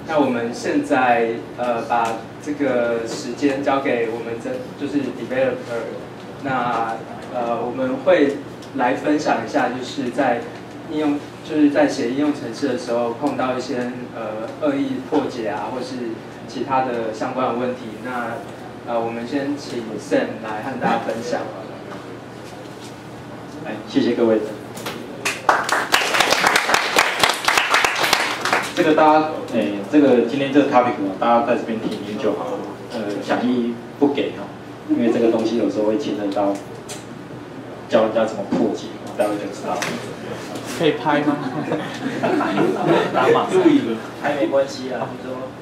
那我们现在把这个时间交给我们就是 developer， 那我们会来分享一下，就是在写应用程式的时候碰到一些恶意破解啊，或是其他的相关的问题。那我们先请 Sam 来和大家分享。 来，谢谢各位。这个大家，这个今天这个 topic 大家在这边听听就好了，讲义不给哈，因为这个东西有时候会牵扯到教人家怎么破解，待会就知道了。 可以拍吗？打码录影拍没关系啊，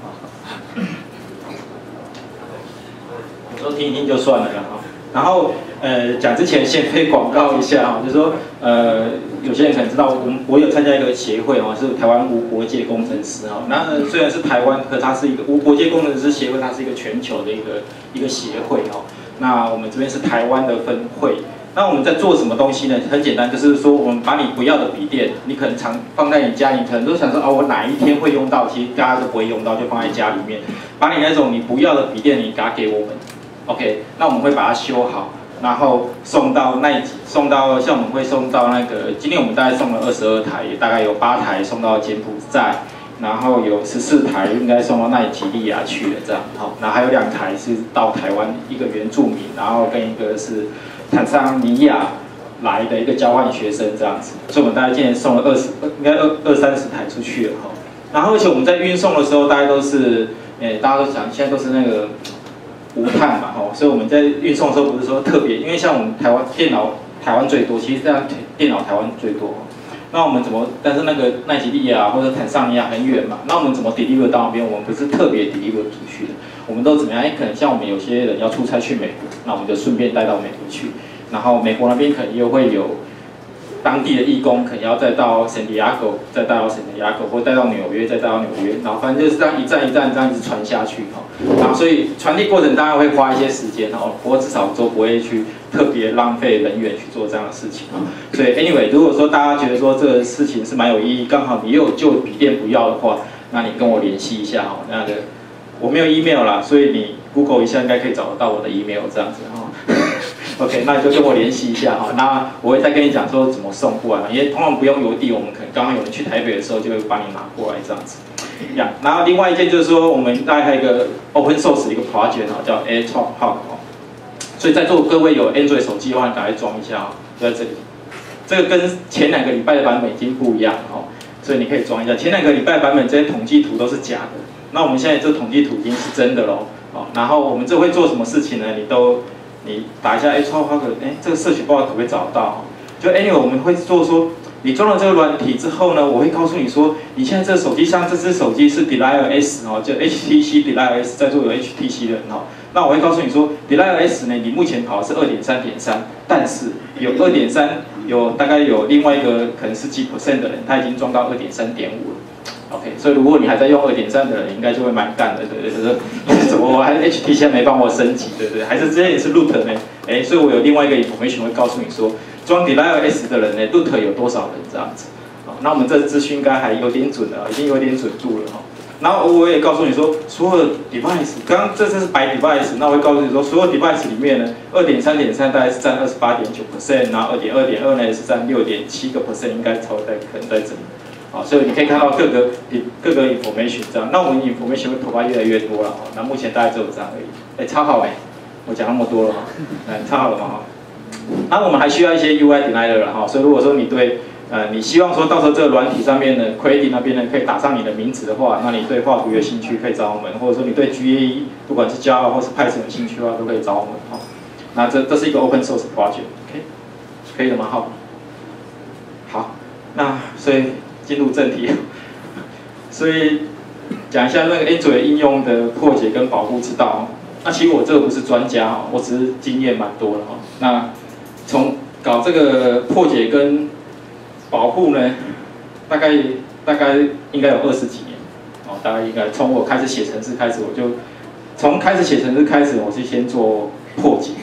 你说听一听就算了啦。然后讲之前先可以广告一下哈，就是说有些人可能知道我有参加一个协会哦，是台湾无国界工程师哈。那虽然是台湾，可它是一个无国界工程师协会，它是一个全球的一个协会哦。那我们这边是台湾的分会。那我们在做什么东西呢？很简单，就是说我们把你不要的笔电，你可能常放在你家里，可能都想说我哪一天会用到，其实大家都不会用到，就放在家里面。把你那种你不要的笔电，你拿给我们 ，OK？ 那我们会把它修好，然后送到像我们会送到那个，今天我们大概送了22台，也大概有8台送到柬埔寨，然后有14台应该送到奈及利亚去了这样，好，然后还有2台是到台湾一个原住民，然后跟一个是坦桑尼亚来的一个交换学生这样子，所以我们大概今年送了应该20-30台出去了哈。然后而且我们在运送的时候，大概都是，大家都讲现在都是那个无碳嘛哈，所以我们在运送的时候不是说特别，因为像我们电脑台湾最多，其实这样电脑台湾最多。那我们但是那个奈及利亚或者坦桑尼亚很远嘛，那我们怎么 deliver 到那边？我们不是特别 deliver 出去的，我们都怎么样？可能像我们有些人要出差去美国，那我们就顺便带到美国去，然后美国那边可能又会有当地的义工，可能要再到圣地亚哥，再带到圣地亚哥，或带到纽约，再带到纽约，然后反正就是这样一站一站这样子传下去哈。然后所以传递过程当然会花一些时间哦，不过至少都不会去特别浪费人员去做这样的事情啊。所以 anyway， 如果说大家觉得说这个事情是蛮有意义，刚好你又有旧笔电不要的话，那你跟我联系一下哈。那个我没有 email 啦，所以你 Google 一下应该可以找得到我的 email 这样子哈。OK， 那你就跟我联系一下哈。那我会再跟你讲说怎么送过来，因为通常不用邮递，我们可能刚刚有人去台北的时候就会帮你拿过来这样子。然后另外一件就是说，我们大概还有一个 open source 的一个 project 哦，叫 AirTalk Hub 哦。所以在座各位有 Android 手机的话，赶快装一下哦，就在这里。这个跟前2个礼拜的版本已经不一样哦，所以你可以装一下。前2个礼拜版本这些统计图都是假的，那我们现在这统计图已经是真的喽。哦，然后我们这会做什么事情呢？你打一下AirTalk Hub， 这个社群不知道可不可以找得到？就 anyway 我们会做说。你装了这个软体之后呢，我会告诉你说，你现在这个手机上这只手机是 Deliver S 哦，就 HTC Deliver S， 在座有 HTC 的人哦。那我会告诉你说 ，Deliver S 呢，你目前跑的是2.3.3，但是有2.3，有大概有另外一个可能是几%的人，他已经装到2.3.5了。OK， 所以如果你还在用2.3的人，应该就会蛮干的，对不对？就是怎么我还是 HTC 还没帮我升级，对不对？还是之前也是 root 呢？所以我有另外一个 information 会告訴你說，裝 Deliver S 的人呢 ，root 有多少人這樣子。那我們這資訊應該還有點準了，已經有點準度了哈。然後我也告訴你說，所有 device， 剛剛這是白 device， 那我會告訴你說，所有 device 裡面呢，2.3.3大概是佔28.9%， 然後2.2.2呢是佔6.7%， 應該超在可能在這裡。好，所以你可以看到各個 information 這樣，那我們 information 會投發越來越多了，那目前大概只有這樣而已。超好我講那麼多了哈，超好了嘛哈。那我們還需要一些 UI designer 啦哈，所以如果說你對你希望說到時候這個軟體上面的 credit 那邊呢可以打上你的名字的話，那你對畫圖有興趣可以找我們，或者說你對 GAE 不管是 Java 或是 Python 有興趣的話，都可以找我們哈。那這是一個 open source project，OK， 可以了嗎？好，那所以進入正題，所以講一下那個 Android 應用的破解跟保護之道。那其實我這個不是專家哈，我只是經驗蠻多的哈。那從搞這個破解跟保護呢，大概應該有20幾年，哦，大概應該從我開始寫程式開始，我就從開始寫程式開始，我是先做破解。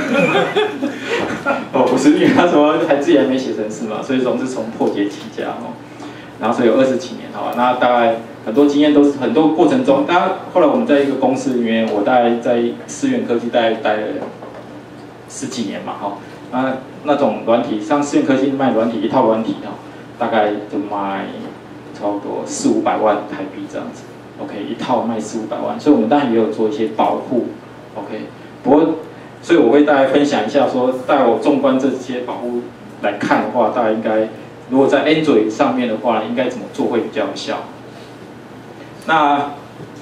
哦，不是，因為他說自己還沒寫程式嘛，所以總是從破解起家哦。然後所以有20幾年，好吧，那大概很多经验都是很多过程中，当然后来我们在一个公司里面，我大概在思源科技大概待了10几年嘛，哈，那种软体，像思源科技卖软体一套软体哈，大概就卖差不多400-500万台币这样子 ，OK， 一套卖400-500万，所以我们当然也有做一些保护 ，OK， 不过所以我会大概分享一下说，带我纵观这些保护来看的话，大概应该如果在 Android 上面的话，应该怎么做会比较有效？那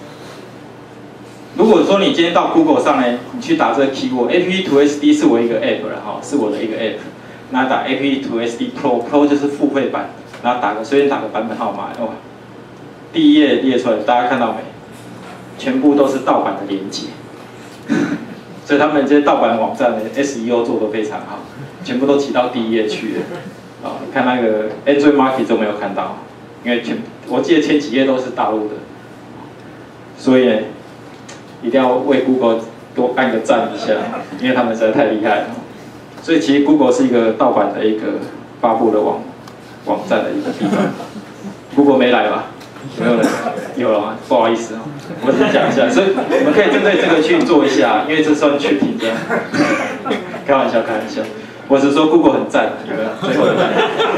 如果说你今天到 Google 上呢，你去打这个 keyword，App to SD 是我一个 App 了哈，是我的一个 App。那打 App to SD Pro 就是付费版，然后随便打个版本号码，哇，第一页列出来，大家看到没？全部都是盗版的连结，所以他们这些盗版网站的 SEO 做得非常好，全部都挤到第一页去了。啊，你看那个 Android Market 都没有看到，因为我记得前几页都是大陆的。所以呢，一定要为 Google 多按个赞一下，因为他们实在太厉害了。所以其实 Google 是一个盗版的一个发布的网站的一个地方。Google 没来吧？有没有人？有了吗？不好意思哦，我只是讲一下，所以我们可以针对这个去做一下，因为这算去评价。开玩笑，开玩笑。我只是说 Google 很赞，有没有？最后的赞。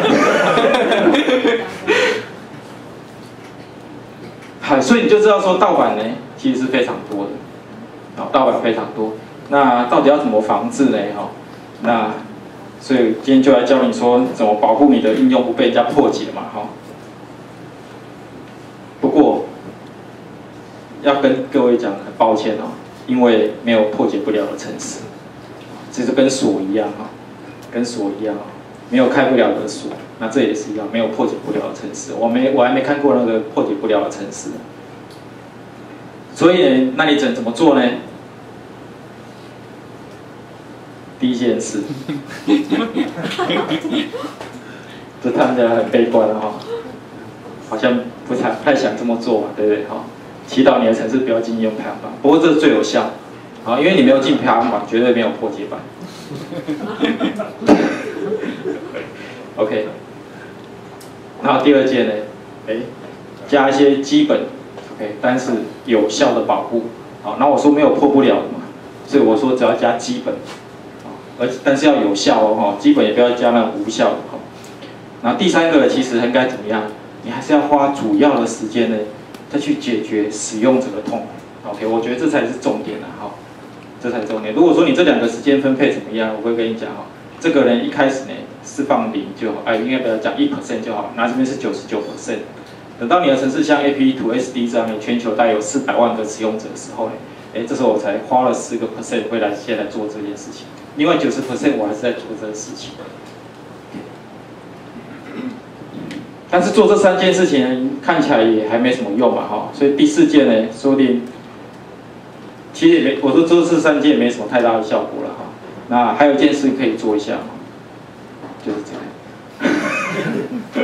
所以你就知道说盗版呢，其实是非常多的，盗版非常多。那到底要怎么防治呢？那所以今天就来教你说怎么保护你的应用不被人家破解嘛，不过要跟各位讲，很抱歉因为没有破解不了的程式，这就跟锁一样跟锁一样没有开不了的锁。那这也是一样，没有破解不了的程式。我还没看过那个破解不了的程式。所以呢，那你怎么做呢？第一件事，这看起来很悲观好像不太想这么做嘛，对不对祈祷你的程式不要进应用排行榜。不过这是最有效，因为你没有进排行榜，绝对没有破解版。OK。然后第二件呢，加一些基本 ，OK， 但是有效的保护。那我说没有破不了的嘛，所以我说只要加基本，但是要有效基本也不要加那无效的然后第三个其实应该怎么样？你还是要花主要的时间呢，再去解决使用者的痛。OK， 我觉得这才是重点这才是重点。如果说你这2个时间分配怎么样，我会跟你讲这个人一开始呢是放0就好，应该不要讲1% 就好，那这边是99%。等到你的程式像 App to SD 这样，全球大概有400万个使用者的时候呢，这时候我才花了10%会先来做这件事情，另外90%我还是在做这个事情。但是做这3件事情看起来也还没什么用嘛所以第4件呢，说不定其实也没，我说这3件也没什么太大的效果了那还有一件事可以做一下就是这个。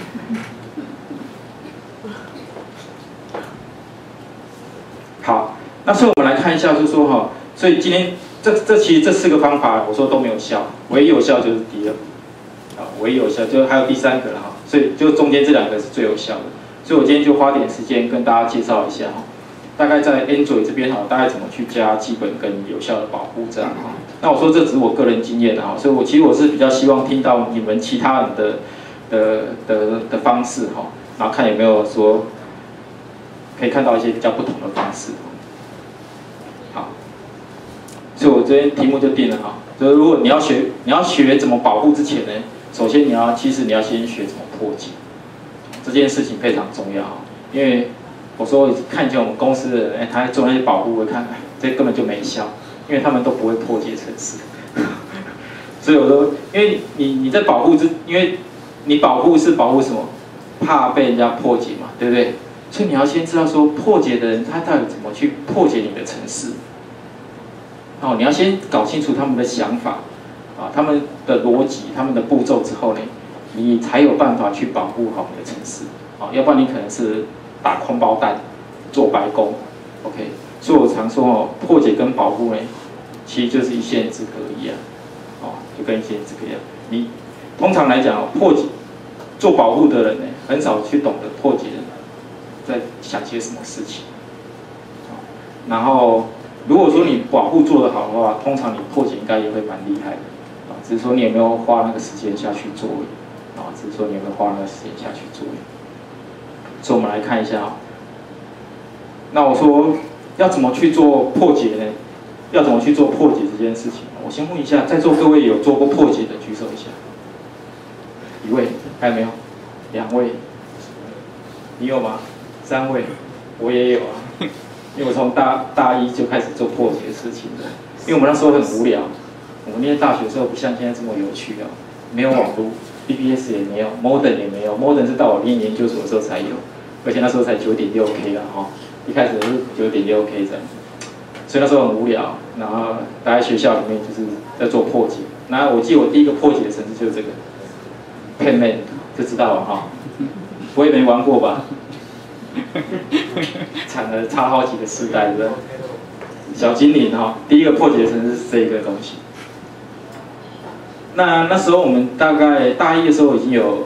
好，那所以我们来看一下，就是说所以今天其实这4个方法我说都没有效，唯一有效就是第2，唯一有效就还有第3个了所以就中间这2个是最有效的。所以我今天就花点时间跟大家介绍一下大概在 Android 这边大概怎么去加基本跟有效的保护这样那我说这只是我个人经验所以其实我是比较希望听到你们其他人的方式然后看有没有说可以看到一些比较不同的方式。好，所以我这边题目就定了就是如果你要学怎么保护之前呢，首先其实你要先学怎么破解，这件事情非常重要因为我说看见我们公司的人，他在做那些保护，我看这根本就没效，因为他们都不会破解程式。所以我说，因为你在保护因为你保护是保护什么？怕被人家破解嘛，对不对？所以你要先知道说破解的人他到底怎么去破解你的程式。你要先搞清楚他们的想法他们的逻辑、他们的步骤之后呢，你才有办法去保护好你的程式要不然你可能是打空包弹，做白工 ，OK。所以我常说破解跟保护呢，其实就是一线之隔一样，就跟一线之隔一样。你通常来讲破解做保护的人呢，很少去懂得破解在想些什么事情。然后如果说你保护做得好的话，通常你破解应该也会蛮厉害的啊，只是说你有没有花那个时间下去做啊，只是说你有没有花那个时间下去做。所以我们来看一下啊，那我说要怎么去做破解呢？要怎么去做破解这件事情？我先问一下，在座各位有做过破解的举手一下。1位，还有没有？2位，你有吗？3位，我也有啊，因为我从大一就开始做破解的事情的，因为我们那时候很无聊，我们念大学的时候不像现在这么有趣啊，没有网络 ，BBS 也没有 ，Modem 也没有 ，Modem 是到我念研究所的时候才有，而且那时候才9.6K 啦哈，一开始是9.6K 这样。所以那时候很无聊，然后待在学校里面就是在做破解。然后我记得我第一个破解的程式就是这个 Pac-Man， 就知道了哈。我也没玩过吧？惨了，差好几个世代，对不对？小精灵哈，第一个破解的程式是这个东西。那时候我们大概大一的时候已经有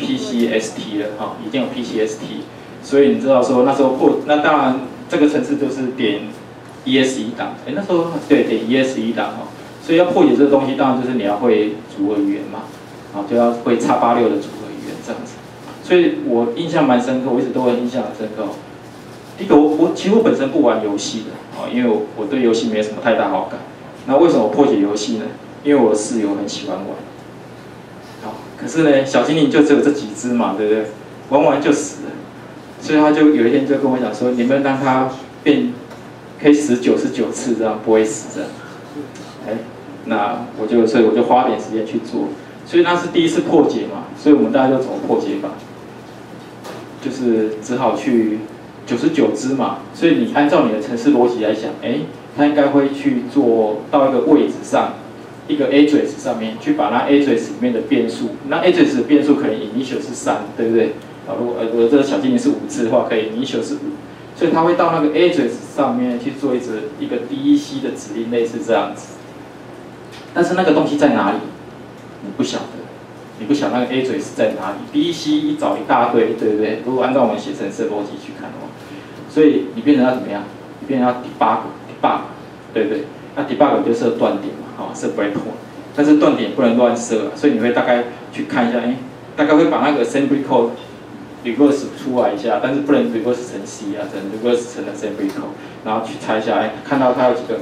PCST 了哈，已经有 PCST， 所以你知道说那时候那当然这个程式就是点 ESE 档，那时候对点 ESE 档哦，所以要破解这个东西，当然就是你要会组合语言嘛，啊就要会 X86的组合语言这样子。所以我印象蛮深刻，我一直都很印象很深刻。第一个其实我本身不玩游戏的啊，因为我对游戏没什么太大好感。那为什么我破解游戏呢？因为我的室友很喜欢玩。好，可是呢，小精灵就只有这几只嘛，对不对？玩完就死了，所以他就有一天就跟我讲说，你们让他可以死99次，这样不会死的。那所以我就花点时间去做，所以那是第一次破解嘛，所以我们大家就怎么破解法？就是只好去99只嘛，所以你按照你的程式逻辑来想，它应该会去做到一个位置上，一个 address 上面去把那 address 里面的变数，那 address 的变数可能 initial 是3，对不对？如果这个小精灵是5只的话，可以 initial 是5。所以它会到那个 address 上面去做一个 DEC 的指令，类似这样子。但是那个东西在哪里，你不晓得，你不晓得那个 address 在哪里。DEC 一找一大堆，对不对？如果按照我们写程式的逻辑去看的话，所以你变成要怎么样？你变成要 debug， 对不对？那 debug 就设断点嘛，设 breakpoint， 但是断点不能乱设，所以你会大概去看一下，大概会把那个 assembly code。reverse 出来一下，但是不能 reverse 成 C 啊，只能 reverse 成 assembly code， 然后去猜一下，看到它有几个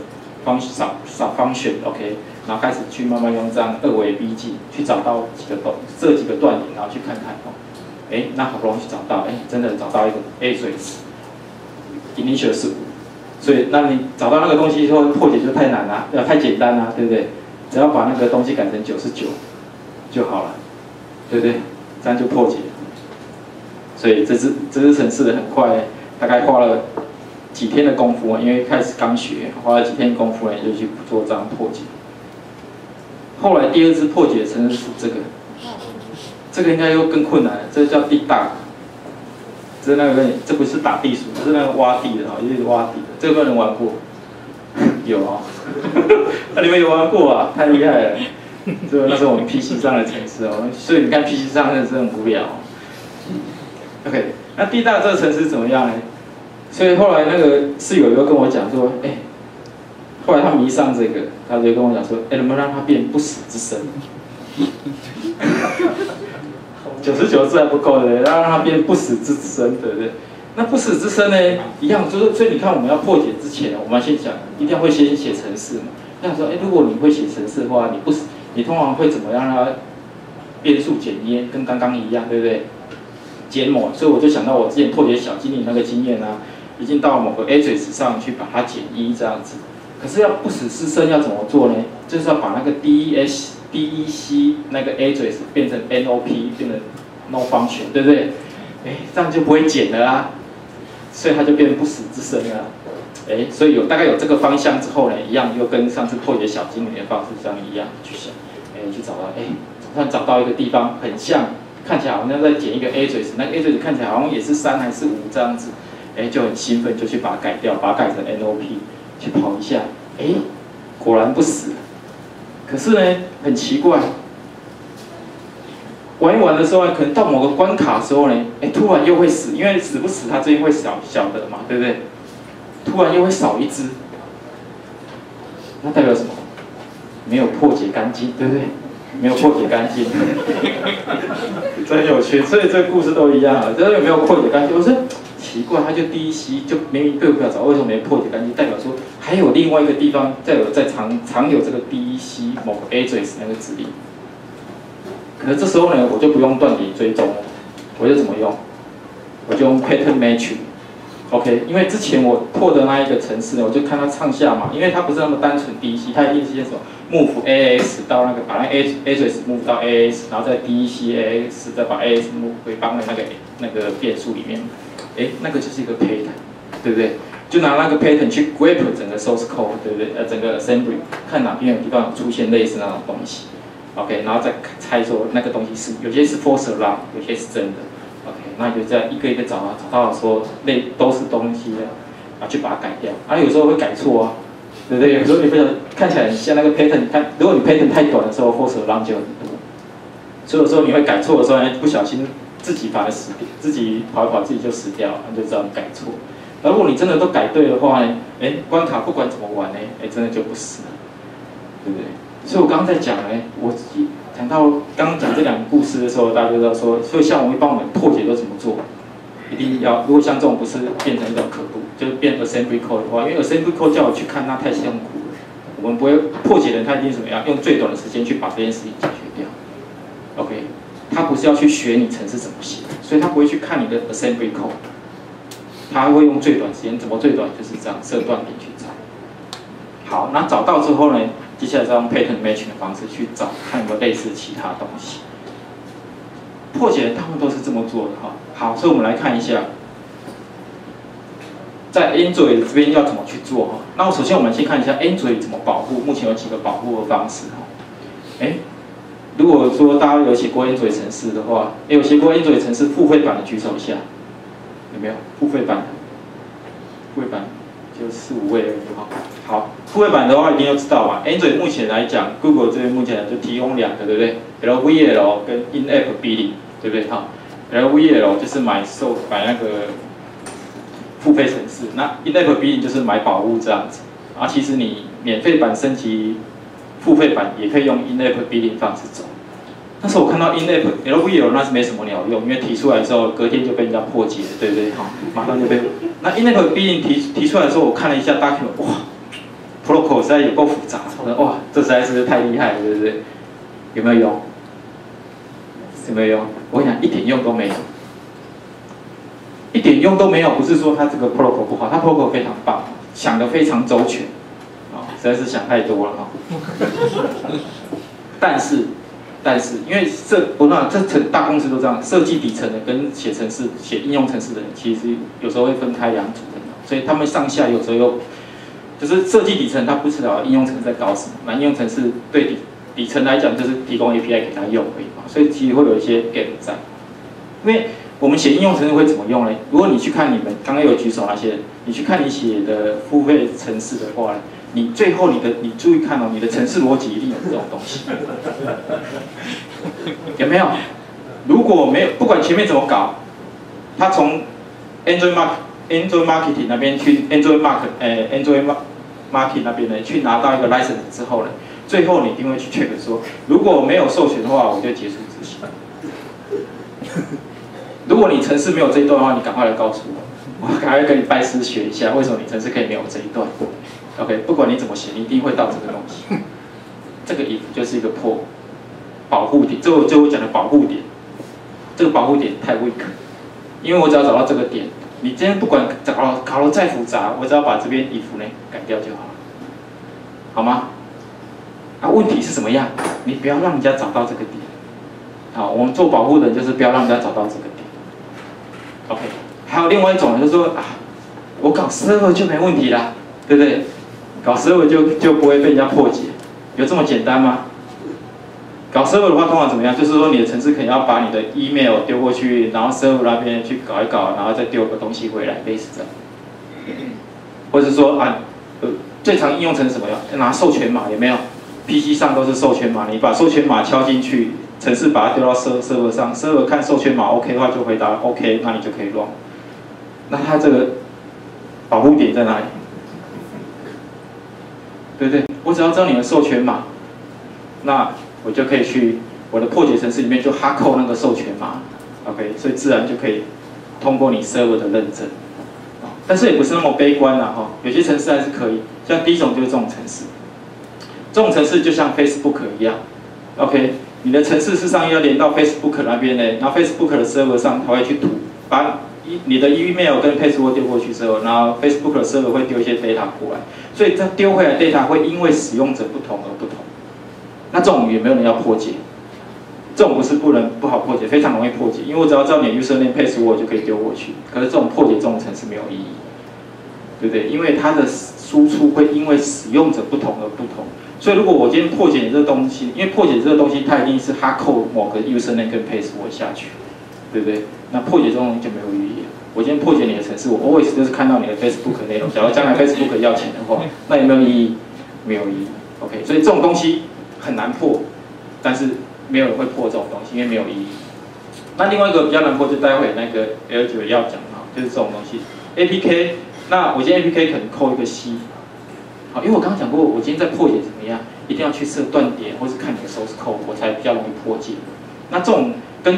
function，OK， 然后开始去慢慢用这样2维逼近，去找到这几个断点，然后去看看那好不容易找到，真的找到一个 address，initial 是5，所以那你找到那个东西之后破解就太难了，太简单了，对不对？只要把那个东西改成99就好了，对不对？这样就破解了。所以这支程式很快，大概花了几天的功夫，因为开始刚学，花了几天功夫呢，就去做这样破解。后来第2支破解的程式是这个应该又更困难了，这叫地大，这不是打地鼠，这是那个挖地的就是挖地的，这个没有人玩过，有啊，那你们有玩过啊？太厉害了，这那是我们 PC 上的程式哦，所以你看 PC 上真的是很无聊。OK， 那地大这个程式怎么样呢？所以后来那个室友又跟我讲说，后来他迷上这个，他就跟我讲说，能不能让它变不死之身？99字还不够的，要让它变不死之身，对不对？那不死之身呢，一样就是，所以你看我们要破解之前，我们先讲，一定会先写程式嘛。那说，如果你会写程式的话，你通常会怎么样让它变数检验，跟刚刚一样，对不对？缄默，所以我就想到我之前破解小精灵那个经验啊，已经到某个 address 上去把它减1这样子。可是要不死之身要怎么做呢？就是要把那个 DEC 那个 address 变成 NOP， 变成 no function， 对不对？这样就不会减了啊，所以它就变不死之身了。所以大概有这个方向之后呢，一样又跟上次破解小精灵的方式这样一样去想，去找到，总算找到一个地方很像。看起来好像在剪一个 address， 那个 address 看起来好像也是3还是5这样子，就很兴奋，就去把它改掉，把它改成 NOP， 去跑一下，果然不死。可是呢，很奇怪， 玩一玩的时候呢，可能到某个关卡的时候呢，突然又会死，因为死不死它这边会小的嘛，对不对？突然又会少一只，那代表什么？没有破解干净，对不对？没有破解干净，真有趣。所以这个故事都一样啊，这有没有破解干净？我说奇怪，他就第一吸就明明对不了找，为什么没破解干净？代表说还有另外一个地方在藏有这个第一吸某个 address 那个指令。可是这时候呢，我就不用断点追踪了，我就怎么用？我就用 pattern matching。OK， 因为之前我破的那一个程式呢，我就看它上下嘛，因为它不是那么单纯 DEC， 它一定是先什么 move AAS 到那个把那 address move 到 AAS， 然后再 DEC AAS， 再把 AAS move 回放在那个变数里面，那个就是一个 pattern， 对不对？就拿那个 pattern 去 grep 整个 source code， 对不对？整个 assembly， 看哪边有地方有出现类似那种东西 ，OK， 然后再猜说那个东西是有些是 false alarm， 有些是真的。OK， 那你就这样一个一个找到说都是东西的，去把它改掉。有时候会改错啊，对不对？有时候你不想看起来很像那个 pattern， 如果你 pattern 太短的时候 ，false alarm 就很多。所以有时候你会改错的时候，不小心自己反而死掉，自己跑一跑自己就死掉了，你就知道你改错。而如果你真的都改对的话呢，关卡不管怎么玩呢，真的就不死了，对不对？所以我刚刚在讲呢，我讲到刚刚讲这两个故事的时候，大家就知道说，所以像我们一般我们破解都怎么做？一定要，如果像这种不是变成一种可读，就是变 assembly code 的话，因为 assembly code 叫我去看，那太辛苦了。我们不会破解人，他一定怎么样？用最短的时间去把这件事情解决掉。OK， 他不是要去学你程式怎么写，所以他不会去看你的 assembly code， 他会用最短时间，怎么最短？就是这样设断点去找。好，那找到之后呢？接下来再用 pattern matching 的方式去找，看有没有类似其他东西。破解人他们都是这么做的哈。好，所以我们来看一下，在 Android 这边要怎么去做哈。那首先我们先看一下 Android 怎么保护，目前有几个保护的方式哈。如果说大家有写过 Android 程式的话，有写过 Android 程式付费版的举手一下，有没有？付费版的，付费版就4、5位而已哈。好，付费版的话一定要知道嘛。Android 目前来讲 ，Google 这边目前就提供2个，对不对 ？LVL 跟 In-App Billing， 对不对？哈 ，LVL 就是买那个付费程式，那 In-App Billing 就是买宝物这样子。其实你免费版升级付费版也可以用 In-App Billing 方式走。但是我看到 In-App LVL 那是没什么鸟用，因为提出来之后隔天就被人家破解了，对不对？哈，马上就被。那 In-App Billing 提出来的时候，我看了一下 document， 哇 ，protocol 实在有够复杂，哇，这实在是太厉害了，对不对？有没有用？有没有用？我跟你讲，一点用都没有，一点用都没有。不是说它这个 protocol 不好，它 protocol 非常棒，想得非常周全，实在是想太多了哈。但是，因为这大公司都这样，设计底层的跟写应用程式的人，其实有时候会分开2组的，所以他们上下有时候又就是设计底层，他不知道应用程式在搞什么，那应用程式对底层来讲就是提供 API 给他用而已嘛，所以其实会有一些 gap 在。因为我们写应用程式会怎么用呢？如果你去看你们刚刚有举手那些，你去看你写的付费程式的话，你最后你注意看哦，你的程式逻辑一定有这种东西，有没有？如果没有，不管前面怎么搞，他从 Android Marketing 那边去 Android Market 那边呢，去拿到一个 license 之后呢，最后你一定会去 check 说，如果没有授权的话，我就结束执行。如果你程式没有这一段的话，你赶快来告诉我，我赶快跟你拜师学一下，为什么你程式可以没有这一段。OK， 不管你怎么写，你一定会到这个东西。这个 if 就是一个保护点，这我讲的保护点。这个保护点太 weak， 因为我只要找到这个点，你今天不管搞得再复杂，我只要把这边 if 呢改掉就好了，好吗？问题是怎么样？你不要让人家找到这个点。好，我们做保护的人就是不要让人家找到这个点。OK， 还有另外一种就是说我搞server就没问题啦，对不对？搞 server 就不会被人家破解，有这么简单吗？搞 server 的话，通常怎么样？就是说你的程式可能要把你的 email 丢过去，然后 server 那边去搞一搞，然后再丢个东西回来，类似这样。或者说最常应用成什么样？拿授权码有没有 ？PC 上都是授权码，你把授权码敲进去， 程式把它丢到server上，server看授权码 OK 的话就回答 OK， 那你就可以 run。那它这个保护点在哪里？对不对？我只要知道你的授权码，那我就可以去我的破解程式里面就哈扣那个授权码 ，OK， 所以自然就可以通过你 server 的认证。但是也不是那么悲观啦，哈，有些程式还是可以。像第一种就是这种程式，这种程式就像 Facebook 一样 ，OK， 你的程式事实上要连到 Facebook 那边呢，然后 Facebook 的 server 上它会去把你的 email 跟 password 丢过去之后，然后 Facebook 的 server 会丢一些 data 过来，所以这丢回来的 data 会因为使用者不同而不同。那这种有没有人要破解？这种不是不好破解，非常容易破解，因为我只要知道你的 username password 就可以丢过去。可是这种破解这种程式没有意义，对不对？因为它的输出会因为使用者不同而不同。所以如果我今天破解你这个东西，因为破解这个东西它一定是哈扣某个 username 跟 password 下去，对不对？那破解这种东西就没有意义了。我今天破解你的程式，我 always 就是看到你的 Facebook 内容。假如将来 Facebook 要钱的话，那有没有意义？没有意义。OK， 所以这种东西很难破，但是没有人会破这种东西，因为没有意义。那另外一个比较难破，就待会那个 L9 要讲哈，就是这种东西 APK。那我今天 APK 可能扣一个 C， 好，因为我刚刚讲过，我今天在破解怎么样，一定要去设断点，或是看你的 source code， 我才比较容易破解。那这种跟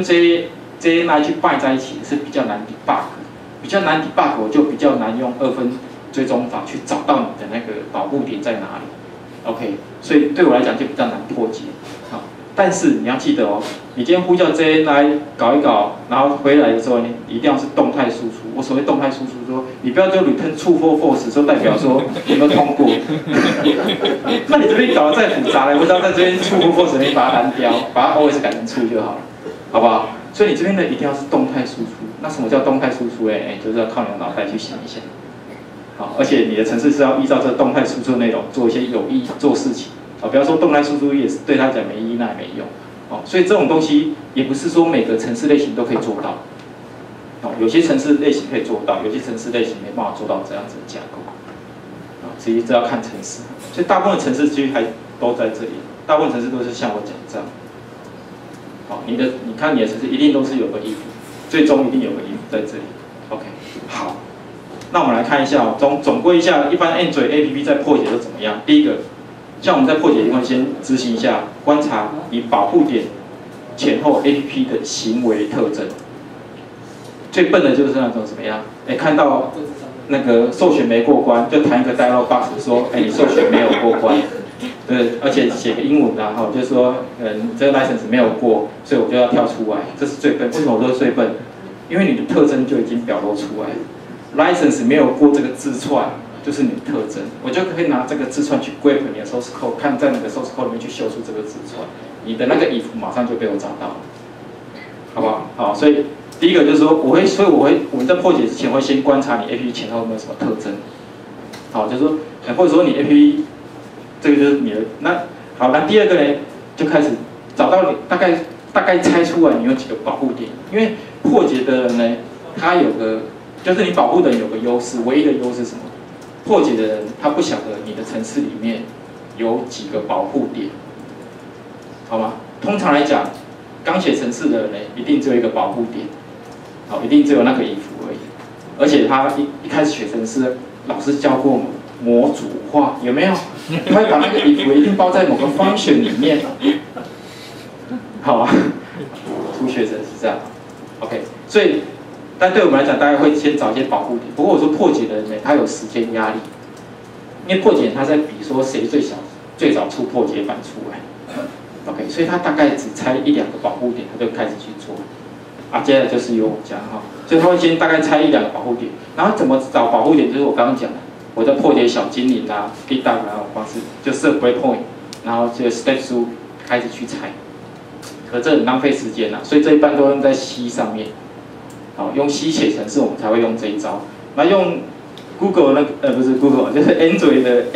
JNI 去 bind 在一起是比较难 debug， 比较难 debug， 我就比较难用2分追踪法去找到你的那个保护点在哪里。OK， 所以对我来讲就比较难破解。好，但是你要记得哦，你今天呼叫 JNI 搞一搞，然后回来的时候，你一定要是动态输出。我所谓动态输出说，你不要就 return true for false， 就代表说有没有通过。那你这边搞得再复杂了，我只要在这边 true for false 你把它单标，把它 always 改成 true 就好了，好不好？所以你这边的一定要是动态输出。那什么叫动态输出？就是要靠你的脑袋去想一想。好，而且你的程式是要依照这个动态输出的内容做一些有意义做事情。啊，不要说动态输出也是对他讲没意义，那也没用。哦，所以这种东西也不是说每个程式类型都可以做到。哦，有些程式类型可以做到，有些程式类型没办法做到这样子的架构。啊，所以这要看程式。所以大部分程式其实还都在这里，大部分程式都是像我讲这样。好，你看你的程式一定都是有个 if， 最终一定有个 if 在这里。OK， 好。那我们来看一下哦，总归一下，一般 Android APP 在破解都怎么样？第一个，像我们在破解一定会先执行一下，观察你保护点前后 APP 的行为特征。最笨的就是那种怎么样？看到那个授权没过关，就弹一个 dialog box 说，你授权没有过关，对，而且写个英文然后就是说，这个 license 没有过，所以我就要跳出来，这是最笨。为什么我说最笨？因为你的特征就已经表露出来了。license 没有过这个字串，就是你的特征，我就可以拿这个字串去 grep 你的 source code， 看在你的 source code 里面去修出这个字串，你的那个 if 马上就被我找到了，好不好？好，所以第一个就是说，我们在破解之前会先观察你 APP 前后有没有什么特征，好，就是说，或者说你 APP 这个就是你的那好，那第二个呢，就开始找到你大概猜出来你有几个保护点，因为破解的人呢，他有个就是你保护的人有个优势，唯一的优势是什么？破解的人他不晓得你的程式里面有几个保护点，好吗？通常来讲，刚写程式的人呢，一定只有一个保护点，好，一定只有那个if而已。而且他一开始学程式，老师教过模组化，有没有？他会把那个if一定包在某个function里面，好啊。初学者是这样 ，OK， 所以。但对我们来讲，大家会先找一些保护点。不过我说破解的人呢，他有时间压力，因为破解他在比说谁最早出破解版出来 ，OK， 所以他大概只猜1、2个保护点，他就开始去做。啊，接下来就是由我讲哈，所以他会先大概猜1、2个保护点，然后怎么找保护点，就是我刚刚讲的，我在破解小精灵啊、big dog 那种方式，就设 breakpoint， 然后就 step through 开始去猜。可这很浪费时间啊，所以这一般都用在 C 上面。好，用 C 写程式，我们才会用这一招。那用 Google 不是 Google， 就是 Android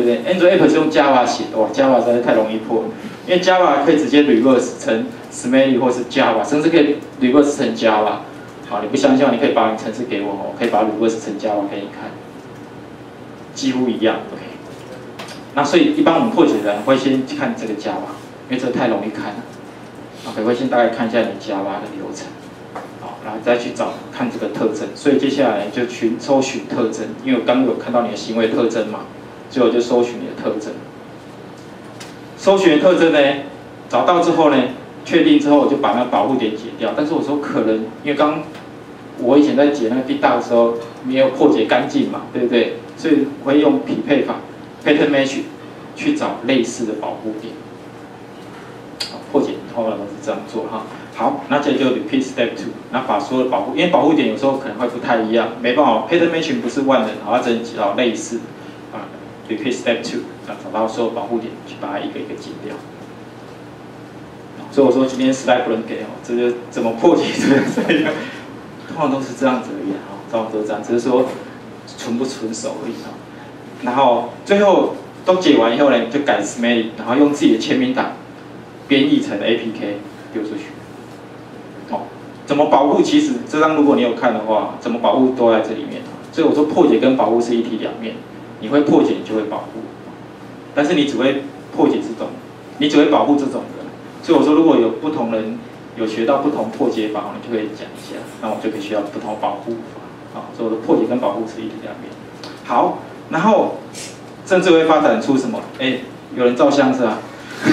App 是用 Java 写的，哇 ，Java 实在太容易破了，因为 Java 可以直接 reverse 成 Smelly 或是 Java， 甚至可以 reverse 成 Java。好，你不相信，你可以把你程式给我，我可以把它 reverse 成 Java 给你看，几乎一样。OK。那所以一般我们破解的人会先看这个 Java， 因为这个太容易看了。 OK， 会先大概看一下你 Java 的流程，好，然后再去找看这个特征。所以接下来就搜寻特征，因为我刚刚有看到你的行为特征嘛，所以我就搜寻你的特征。搜寻的特征呢，找到之后呢，确定之后我就把那个保护点解掉。但是我说可能，因为我以前在解那个 debug 的时候没有破解干净嘛，对不对？所以我会用匹配法 （pattern match） 去找类似的保护点。破解通常都是这样做哈。好，那这就 repeat step 2，那把所有的保护，因为保护点有时候可能会不太一样，没办法 ，pattern matching 不是万能，然后只能找类似啊 ，repeat step 2，那找到所有保护点，去把它一个一个解掉。所以我说今天slide不能给哦，这就怎么破解这个，通常都是这样子而已哈，通常都是这样，只是说纯不纯熟而已哈。然后最后都解完以后呢，就改 smelling， 然后用自己的签名档编译成 APK 丢出去。哦，怎么保护？其实这张如果你有看的话，怎么保护都在这里面。所以我说破解跟保护是一体两面，你会破解你就会保护，但是你只会破解这种，你只会保护这种的。所以我说如果有不同人有学到不同破解法，你就可以讲一下，那我就可以学到不同保护法。啊，所以我的破解跟保护是一体两面。好，然后甚至会发展出什么？哎，有人照相是吧？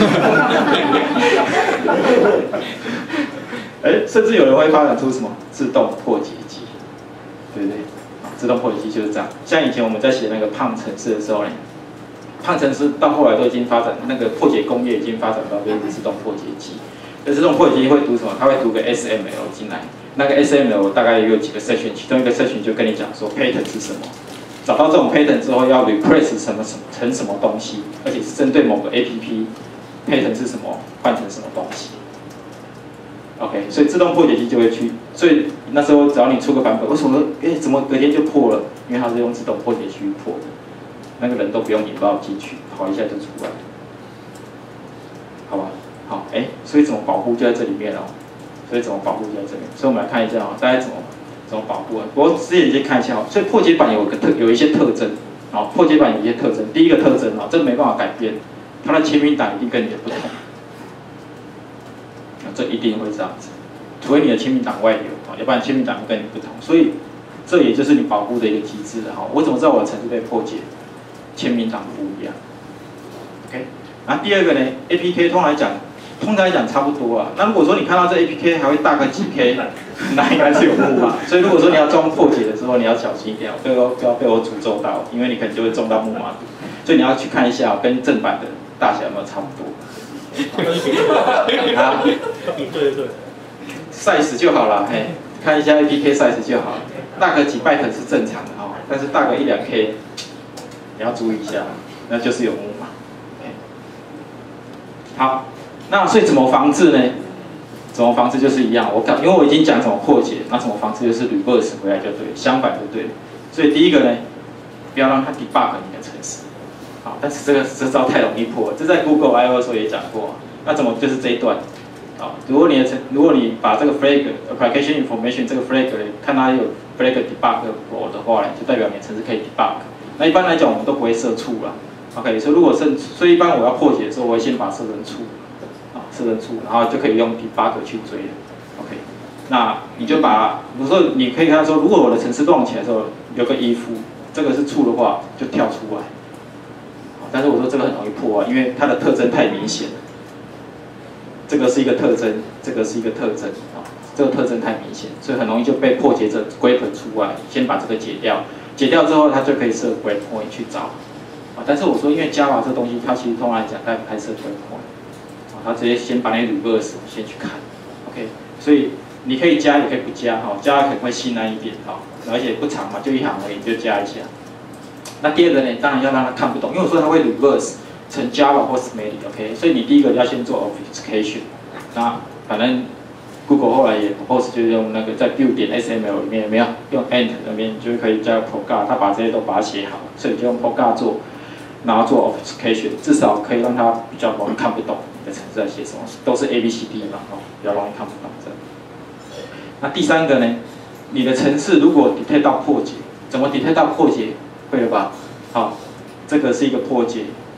哎，甚至有人会发展出什么自动破解机，对不对？自动破解机就是这样。像以前我们在写那个胖程式的时候呢，胖程式到后来都已经发展，那个破解工业已经发展到就是自动破解机。那自动破解机会读什么？它会读个 SML 进来。那个 SML 大概有几个 section， 其中一个 section 就跟你讲说 pattern 是什么。找到这种 pattern 之后，要 replace 成什么东西，而且是针对某个 APP。pattern 是什么，换成什么东西 ？OK， 所以自动破解机就会去，所以那时候只要你出个版本，为什么怎么隔天就破了？因为它是用自动破解机去破的，那个人都不用引爆进去，跑一下就出来了，好吧？好，所以怎么保护就在这里面哦，所以怎么保护就在这里面，所以我们来看一下哦，大家怎么保护啊？不过之前先看一下哦，所以破解版有一些特征，好，破解版有一些特征，第一个特征啊，这没办法改变。它的签名档一定跟你的不同，这一定会这样子，除非你的签名档外流啊，要不然签名档跟你不同，所以这也就是你保护的一个机制哈。我怎么知道我的程式被破解？签名档不一样 ，OK。然后第二个呢 ，APK 通常来讲差不多啊。那如果说你看到这 APK 还会大个几 K， 那应该是有木马。所以如果说你要装破解的时候，你要小心一点，不要被我诅咒到，因为你可能就会中到木马。所以你要去看一下跟正版的大小有没有差不多。啊，对 ，size 就好了，看一下 APK size 就好了，大个几 byte 是正常的哈，但是大个1、2 K， 你要注意一下，那就是有木马。好，那所以怎么防治呢？怎么防治就是一样，因为我已经讲怎么破解，那怎么防治就是 reverse 回来就对，相反就对了。所以第一个呢，不要让它 debug 你的程式。好，但是这招太容易破了，这在 Google I/O 的时候也讲过。那怎么就是这一段？好，如果你把这个 flag application information 这个 flag 看它有 flag debug 的话，就代表你的程式可以 debug。那一般来讲我们都不会设处啦。OK， 所以一般我要破解的时候，我会先把它设成处，设成处，然后就可以用 debug 去追了。OK， 那你就把，比如说你可以看到说，如果我的程式动起来的时候有个 if， 这个是处的话，就跳出来。但是我说这个很容易破啊，因为它的特征太明显了。这个是一个特征，这个是一个特征啊，这个特征太明显，所以很容易就被破解者归本出来。先把这个解掉，解掉之后，它就可以设 breakpoint 去找啊。但是我说，因为 Java 这东西，它其实通常来讲，它不太设 breakpoint 啊，它直接先把那 reverse 先去看 ，OK。所以你可以加，也可以不加哈，加可能会细难一点哈，而且不长嘛，就一行而已，你就加一下。那第二个呢，当然要让他看不懂，因为我说它会 reverse 成 Java 或 Smelly，OK， 所以你第一个要先做 obfuscation。那反正 Google 后来也 propose 就是用那个在 build 点 XML 里面有没有用 ent 那边就可以加 proga， 他把这些都把它写好，所以就用 proga 做，然后做 obfuscation， 至少可以让它比较容易看不懂你的程式在写什么，都是 ABCD 嘛，比较容易看不懂这样。那第三个呢，你的程式如果 detect 到破解，怎么 detect 到破解？会了吧？好，这个是一个破解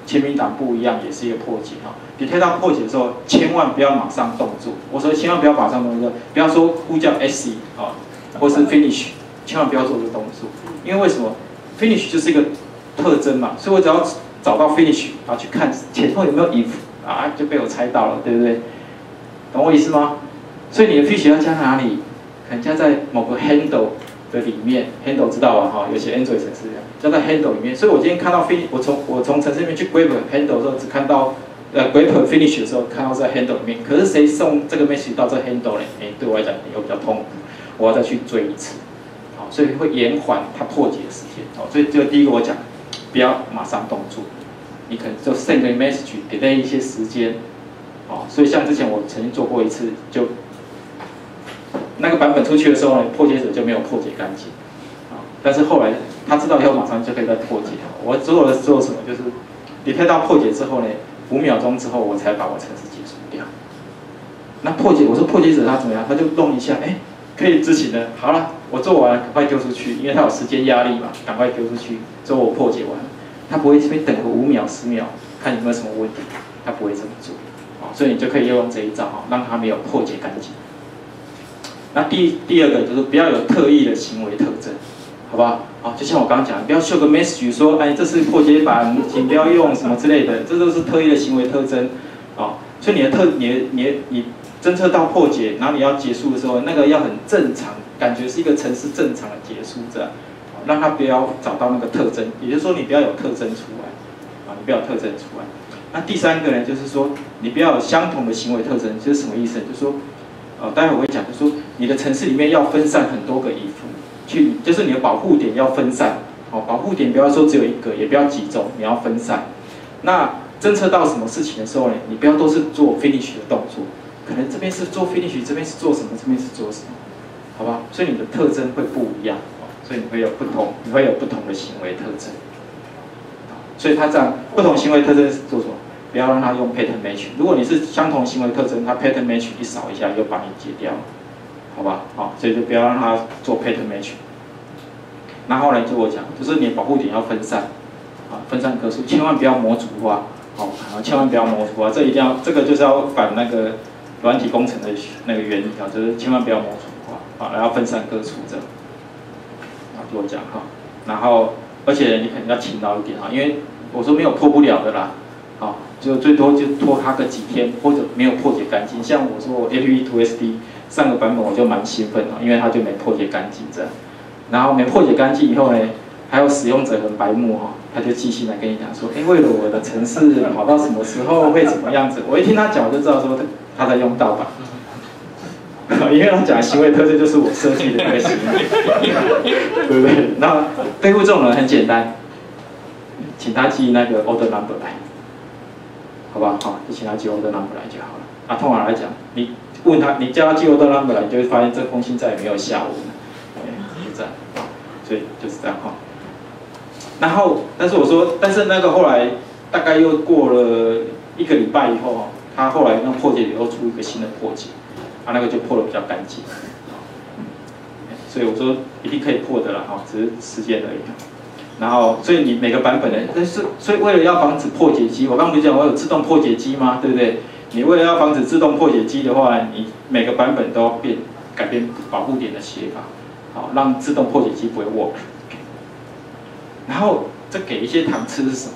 亲民党不一样，也是一个破解哈。detect 到破解的时候，千万不要马上动作。我说千万不要马上动作，不要说呼叫 SC 啊，或是 finish， 千万不要做这个动作。因为为什么 finish 就是一个特征嘛，所以我只要找到 finish， 然后去看前后有没有 if 啊，就被我猜到了，对不对？懂我意思吗？所以你的 finish 要加哪里？可能加在某个 handle 的里面 ，handle 知道吧？哈，有些 Android 程式加在 handle 里面。所以我今天看到 finish， 我从程式里面去 grab handle 的时候，只看到grab finish 的时候看到在 handle 里面。可是谁送这个 message 到这 handle 呢？对我来讲又比较痛苦，我要再去追一次，好，所以会延缓它破解的时间。好，所以这个第一个我讲，不要马上动作，你可能就 send 个 message delay 一些时间。哦，所以像之前我曾经做过一次，就那个版本出去的时候呢，破解者就没有破解干净，啊，但是后来他知道以后马上就可以再破解。我做什么？就是detect到破解之后呢，5秒钟之后我才把我程式结束掉。那破解，我说破解者他怎么样？他就弄一下，可以执行了，好了，我做完了，赶快丢出去，因为他有时间压力嘛，赶快丢出去，之后我破解完了，他不会这边等个5秒、10秒，看有没有什么问题，他不会这么做。所以你就可以用这一招哈，让它没有破解干净。那第二个就是不要有特意的行为特征，好不好？好，就像我刚刚讲的，不要秀个 message 说，这是破解版，请不要用什么之类的，这都是特意的行为特征。哦，所以你侦测到破解，然后你要结束的时候，那个要很正常，感觉是一个程式正常的结束这样，让它不要找到那个特征，也就是说你不要有特征出来，啊，你不要有特征出来。那第三个呢，就是说你不要有相同的行为特征，就是什么意思？就是说，待会我会讲，就是说你的程式里面要分散很多个if，就是你的保护点要分散，保护点不要说只有一个，也不要集中，你要分散。那侦测到什么事情的时候呢，你不要都是做 finish 的动作，可能这边是做 finish， 这边是做什么，这边是做什么，好吧？所以你的特征会不一样，所以你会有不同的行为特征。所以它这样不同行为特征是做什么？不要让它用 pattern match。如果你是相同行为特征，它 pattern match 一扫一下又把你解掉了，好吧？好，所以就不要让它做 pattern match。然后呢，就我讲，就是你的保护点要分散，分散个数，千万不要模组化，千万不要模组化，这个就是要反那个软体工程的那个原理啊，就是千万不要模组化，然后分散个数这样。就我讲哈，然后而且你可能要勤劳一点啊，因为我说没有破不了的啦。就最多就拖它个几天，或者没有破解干净。像我说我 APV2SD 上个版本我就蛮兴奋的，因为它就没破解干净这样。然后没破解干净以后呢，还有使用者很白目他就寄信来跟你讲说，为了我的程式跑到什么时候会怎么样子。我一听他讲，我就知道说他在用盗版，因为他讲的行为特征就是我设计的那个行为，对不对？那对付这种人很简单，请他寄那个 order number 来。好吧，就请他寄 order number 来就好了。通常来讲，你问他，你叫他寄 order number 来，你就会发现这封信再也没有下文了，就这样。所以就是这样然后，但是那个后来大概又过了1个礼拜以后他后来那破解又出一个新的破解，那个就破得比较干净。所以我说一定可以破的啦，只是时间而已。然后，所以你每个版本的，所以为了要防止破解机，我刚不是讲我有自动破解机吗？对不对？你为了要防止自动破解机的话，你每个版本都要改变保护点的写法，好，让自动破解机不会 work。然后这给一些糖吃是什么？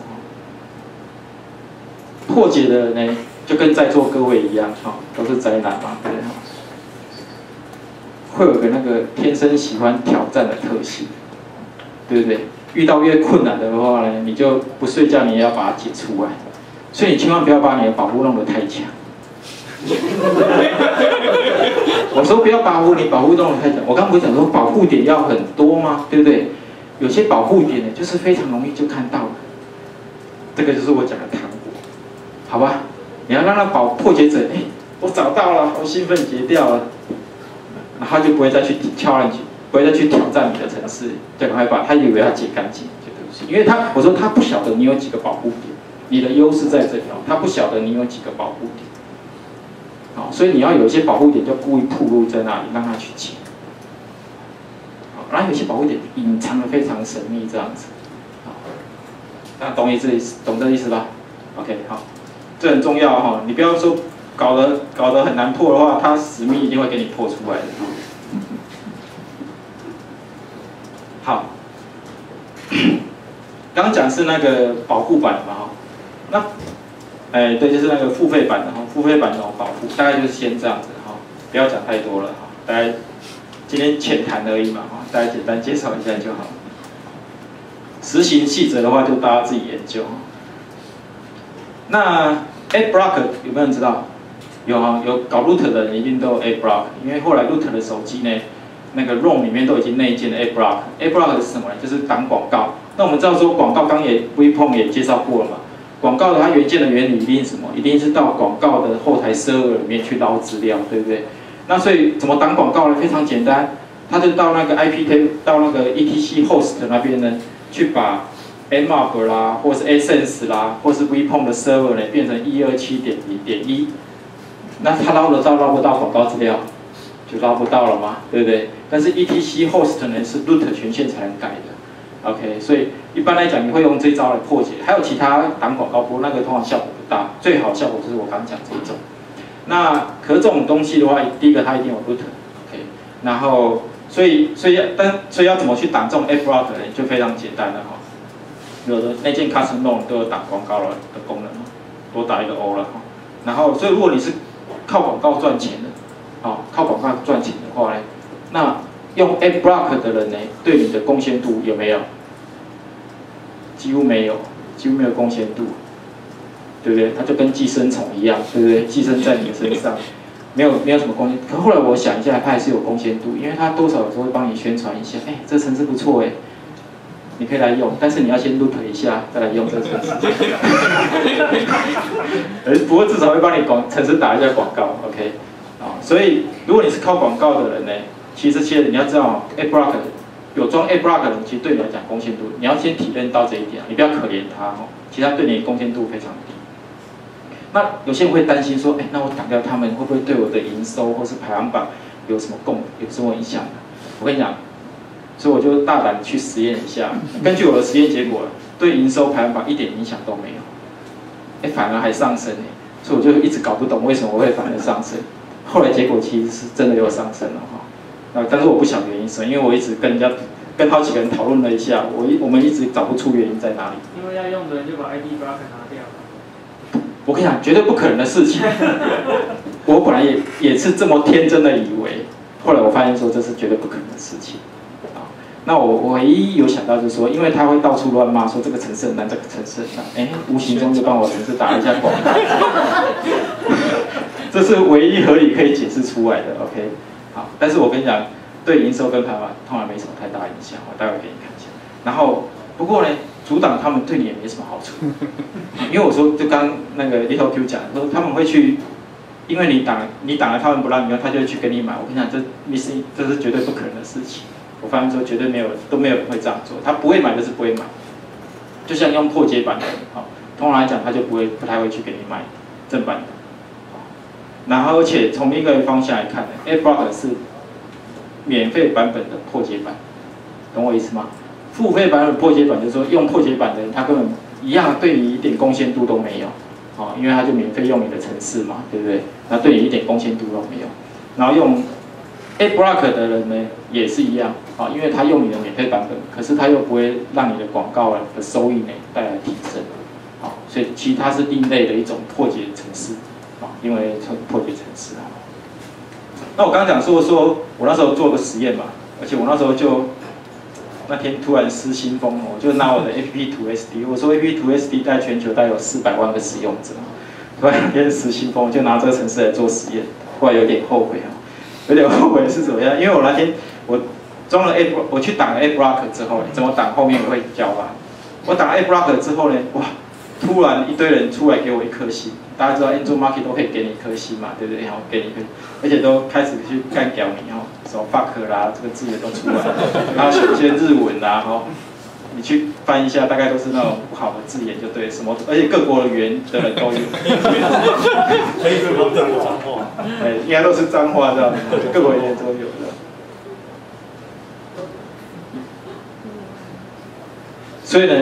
破解的人呢，就跟在座各位一样，都是宅男嘛，对不对？会有个那个天生喜欢挑战的特性，对不对？遇到越困难的话呢，你就不睡觉，你也要把它解出来。所以你千万不要把你的保护弄得太强。我说不要把你保护弄得太强。我刚不是讲说保护点要很多吗？对不对？有些保护点呢，就是非常容易就看到了。这个就是我讲的糖果，好吧？你要让他破解者，我找到了，我兴奋解掉了，然后他就不会再去challenge。不会再去挑战你的程式，就赶快把他以为他解干净，就对不起，因为我说他不晓得你有几个保护点，你的优势在这里他不晓得你有几个保护点，所以你要有一些保护点就故意暴露在那里，让他去解，然后有些保护点隐藏的非常神秘这样子，那懂这意思吧？ OK， 好，这很重要哈，你不要说搞得很难破的话，它史密一定会给你破出来的。好，刚刚讲是那个保护版嘛哈，那，对，就是那个付费版的哈，付费版的保护，大概就是先这样子哈，不要讲太多了哈，大概今天浅谈而已嘛哈，大家简单介绍一下就好。实行细则的话，就大家自己研究。那 AdBlock 有没有人知道？有啊，有搞 root 的人一定都有 AdBlock， 因为后来 root 的手机呢，那个 ROM 里面都已经内建了 AdBlock。AdBlock 是什么呢？就是挡广告。那我们知道说广告，刚也 WePong 也介绍过了嘛。广告的它原件的原理一定是什么？一定是到广告的后台 server 里面去捞资料，对不对？那所以怎么挡广告呢？非常简单，它就到那个 IP table 到那个 etc host 那边呢，去把 Nmap 啦，或是 Essence 啦，或是 WePong 的 server 呢，变成127.0.1，那它捞得到捞不到广告资料？就捞不到了嘛，对不对？但是 etc host 呢是 root 权限才能改的 ，OK， 所以一般来讲你会用这招来破解。还有其他挡广告，不过那个通常效果不大，最好效果就是我刚讲这一种。那可是这种东西的话，第一个它一定有 root，OK， 然后所以要怎么去挡这种 AdBlock 呢？就非常简单了哈。有的内建 Custom ROM 都有挡广告的功能，多打一个 O 了哈。然后，所以如果你是靠广告赚钱的，靠广告赚钱的话呢，那用 AdBlock 的人呢，对你的贡献度有没有？几乎没有，几乎没有贡献度，对不对？它就跟寄生虫一样，对不对？寄生在你的身上，没有什么贡献。可后来我想一下，它还是有贡献度，因为它多少有时候会帮你宣传一下，这程式不错哎。你可以来用，但是你要先 root 一下，再来用这个程式。不过至少会帮你程式打一下广告 ，OK？ 所以如果你是靠广告的人呢，其实这些人你要知道 ，AdBlock 有装 AdBlock 的人，其实对你来讲贡献度，你要先体认到这一点，你不要可怜他其实他对你的贡献度非常低。那有些人会担心说，那我挡掉他们，会不会对我的营收或是排行榜有什么影响？我跟你讲。所以我就大胆去实验一下，根据我的实验结果，对营收排行榜一点影响都没有，反而还上升所以我就一直搞不懂为什么我会反而上升。后来结果其实是真的有上升了但是我不晓得原因是什么，因为我一直跟好几个人讨论了一下，我们一直找不出原因在哪里。 因为要用的人就把 AdBlock 拿掉了。 我跟你讲，绝对不可能的事情。我本来也是这么天真的以为，后来我发现说这是绝对不可能的事情。那我唯一有想到就是说，因为他会到处乱骂说这个程式很难，这个程式很难，无形中就帮我程式打了一下广告，这是唯一合理可以解释出来的 ，OK？ 好，但是我跟你讲，对营收跟排行通常没什么太大影响，我待会给你看一下。然后不过呢，阻挡他们对你也没什么好处，因为我说就刚那个 Little Q 讲说他们会去，因为你挡了他们不让你用，他就会去跟你买。我跟你讲，这是绝对不可能的事情。我发现说绝对都没有人会这样做，他不会买就是不会买，就像用破解版的，通常来讲他就不太会去给你买正版的，然后而且从另一个方向来看呢 ，AdBlock 是免费版本的破解版，懂我意思吗？付费版本破解版就是说用破解版的人他根本一样对你一点贡献度都没有，因为他就免费用你的程式嘛，对不对？那对你一点贡献度都没有，然后用 AdBlock 的人呢也是一样，因为他用你的免费版本，可是他又不会让你的广告的收益呢带来提升，所以其实它是另类的一种破解程式，因为破解程式那我刚刚讲说我那时候做个实验嘛，而且我那时候就那天突然失心疯，我就拿我的 APP2SD， 我说 APP2SD 在全球大概有400万个使用者，突然那天失心疯，就拿这个程式来做实验，后来有点后悔有点后悔是怎么样？因为我那天我装了 我去挡了 AdBlock 之后，怎么挡后面我会教吧。我挡了 AdBlock 之后呢，哇，突然一堆人出来给我1颗星。大家知道 Angel Market 都可以给你1颗星嘛，对不对？然后给你1颗，而且都开始去干掉你什么 fuck 啦，这个字也都出来了，然后写一些日文啦，你去翻一下，大概都是那种不好的字眼，就对，什么，而且各国的语言的人都有。 可以说脏话。 应该都是脏话这样，各国语言都有的。所以呢，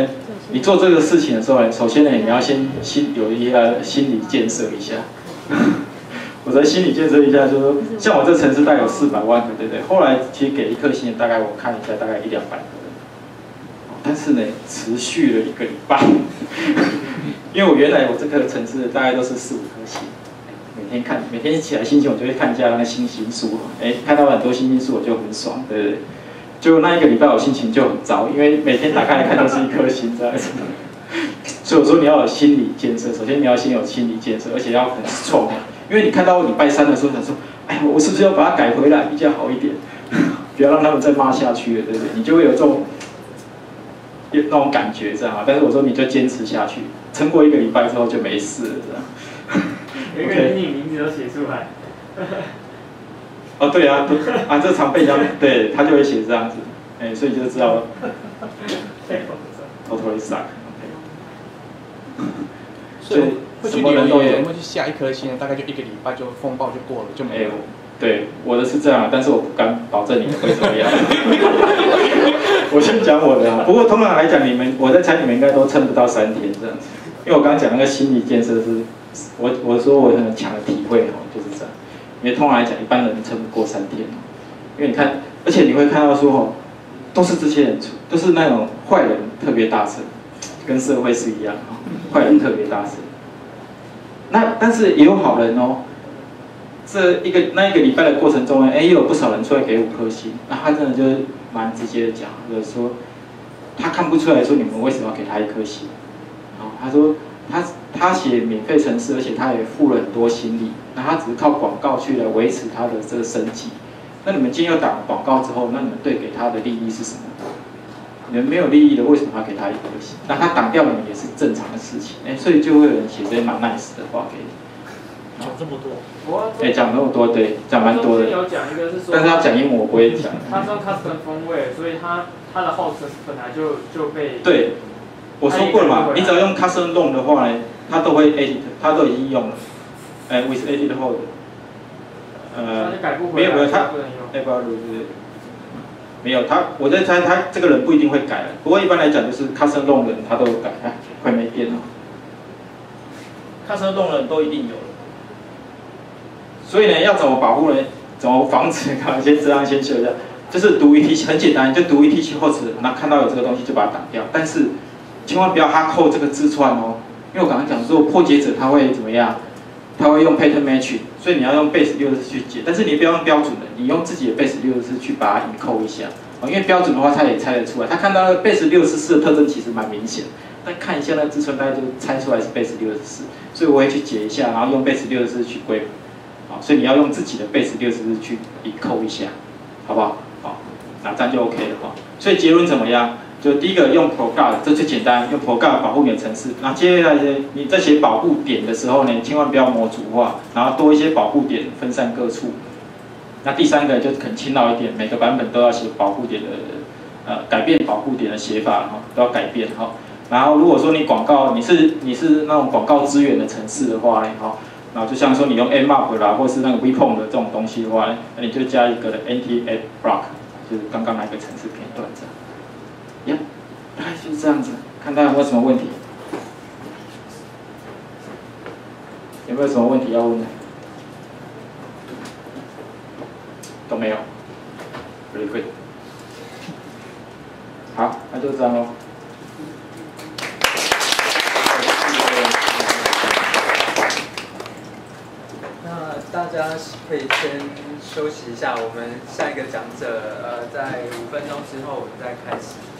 你做这个事情的时候呢，首先呢，你要先有一个心理建设一下。我在心理建设一下，就是说，像我这城市大概有400万个，对不对？后来其实给1颗星的，大概我看一下，大概100-200个人。但是呢，持续了1个礼拜，因为我原来我这个城市大概都是4-5颗星，每天起来心情我就会看一下那个星星数，看到很多星星数我就很爽，对不对？就那1个礼拜我心情就很糟，因为每天打开来看都是1颗星这样子。所以我说你要有心理建设，首先你要先有心理建设，而且要很strong，因为你看到礼拜3的时候想说，哎呀，我是不是要把它改回来比较好一点，不要让他们再骂下去了，对不对？你就会有那种感觉，这样啊。但是我说你就坚持下去，撑过1个礼拜之后就没事了，这样。 有一个人你名字都写出来。 哦，对啊，这常被人家对他就会写这样子，所以就知道 totally suck。 所以会去留言，会去下1颗星的，大概就1个礼拜就风暴就过了，就没有。 对，我的是这样，但是我不敢保证你们会怎么样。我先讲我的啊，不过通常来讲，我在猜你们应该都撑不到3天这样子，因为我刚刚讲那个心理建设是，我说我很强的体会哦，就是这样。因为通常来讲，一般人撑不过3天，因为你看，而且你会看到说哦，都是这些人都是那种坏人特别大声，跟社会是一样哦，坏人特别大声。但是也有好人哦。那一个礼拜的过程中呢，也有不少人出来给5颗星，那他真的就是蛮直接的讲，就是说他看不出来说你们为什么要给他1颗星，他说他写免费程式，而且他也付了很多心力，那他只是靠广告去来维持他的这个生计。那你们今天又打了广告之后，那你们对给他的利益是什么？你们没有利益的，为什么要给他1颗星？那他挡掉你们也是正常的事情，所以就会有人写这些蛮 nice 的话给你。 讲这么多， 讲那么多，对，讲蛮多的。 有讲一个是说， 但是他讲英文我不会讲。 他说 custom 风味，所以他的 host 本来就被。 对，我说过了嘛，你只要用 custom ROM 的话呢，它都会 edit， 它都已经用了。with edit 后的。没有他，没有他，我在猜他这个人不一定会改了。不过一般来讲就是 custom ROM 的人他都有改，快没电了。custom ROM 的人都一定有了。所以呢，要怎么保护呢？怎么防止？先这样先修一下，就是读 ETC 很简单，就读 ETC 后词，那看到有这个东西就把它挡掉。但是千万不要哈扣这个字串哦，因为我刚刚讲说破解者他会怎么样？他会用 pattern matching， 所以你要用 base 64去解，但是你不要用标准的，你用自己的 base 64去把它encode一下。因为标准的话他也猜得出来，他看到 base 64的特征其实蛮明显，但看一下那个字串，大家就猜出来是 base 64，所以我会去解一下，然后用 base 64去归。所以你要用自己的 base 64去encode一下，好不好？好，那这样就 OK 了哈。所以结论怎么样？就第一个用 ProGuard， 这最简单，用 ProGuard 保护你的程式。那接下来呢，你在写保护点的时候呢，千万不要模组化，然后多一些保护点分散各处。那第三个就肯勤劳一点，每个版本都要写保护点的改变保护点的写法哈，都要改变哈。然后如果说你广告你是那种广告资源的程式的话呢，哈。然后就像说你用 Nmap 啦，或是那个 WePom 的这种东西的话，那你就加一个的 anti-ad block， 就是刚刚那个程式片段这样。大概就是这样子，看大家有没有什么问题？有没有什么问题要问的？都没有。Very good。好，那就这样咯。 大家可以先休息一下，我们下一个讲者在5分钟之后我们再开始。